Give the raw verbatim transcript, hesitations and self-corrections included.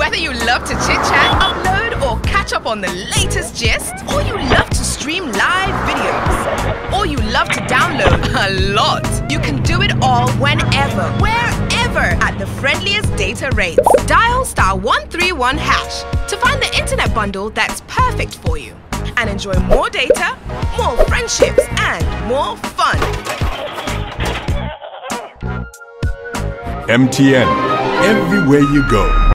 Whether you love to chit-chat, upload or catch up on the latest gist, or you love to stream live videos, or you love to download a lot, you can do it all whenever, wherever at the friendliest data rates. Dial star one three one hash to find the internet bundle that's perfect for you and enjoy more data, more friendships and more fun. M T N, everywhere you go.